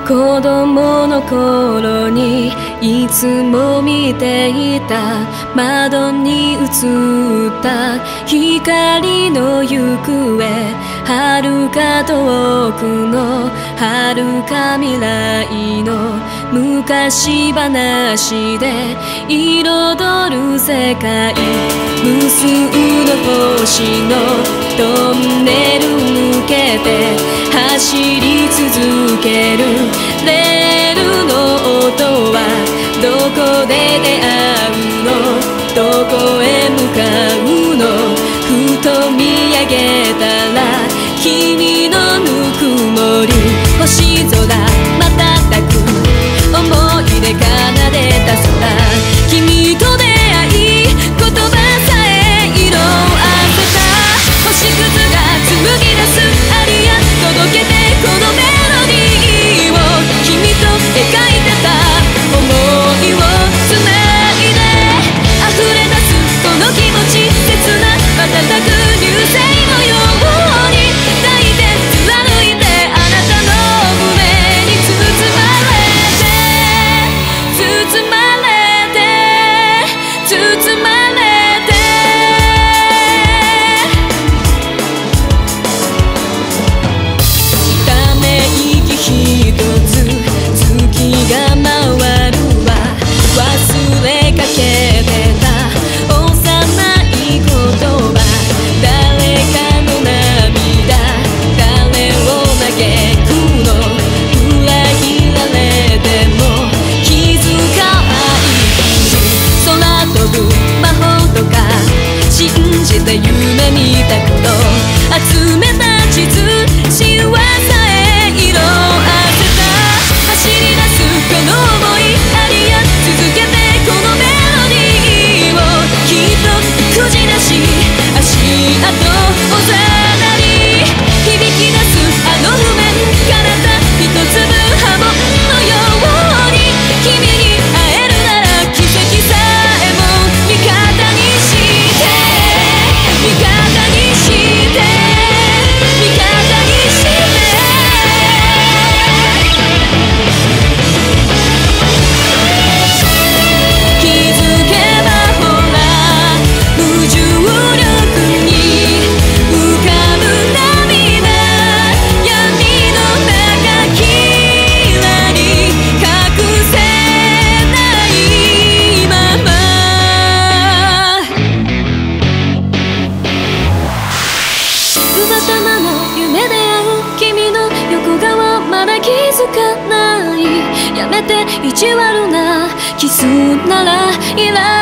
子供の頃にいつも見ていた窓に映った光の行方、遥か遠くの遥か未来の昔話で彩る世界、無数の星のトンネル抜けて走り続けるレールの音はどこで出会うの、どこへ向かうの、ふと見上げたら君のぬくもる星空瞬く思い出奏でた空、君と出会い言葉さえ色あせた星屑が紡ぎ出すアリア、届けてこのメロディーを君と描いてた想いをつないで溢れ出すこの気持ち、切な瞬く流星のように抱いて貫いてあなたの胸に包まれて包まれて包まれて、ため息ひとつ月が回るわ、忘れかけてた幼い言葉、誰かの涙誰を嘆くの、裏切られても気づかない空飛ぶ魔法とか信じて夢見たこと集めた地図神話さえ色あせた走り出すこの想いありや続けてこのメロディーをきっとくじなし足跡おざなり響き出すあの譜面彼方一粒波紋のように君に会えるなら奇跡さえも味方にして味方にして味方にして気づけばほら無重力に浮かぶ涙、闇の中きらり隠せないまま、うばたまの夢で会う君の横顔まだ気づかない、やめて意地悪なキスならいら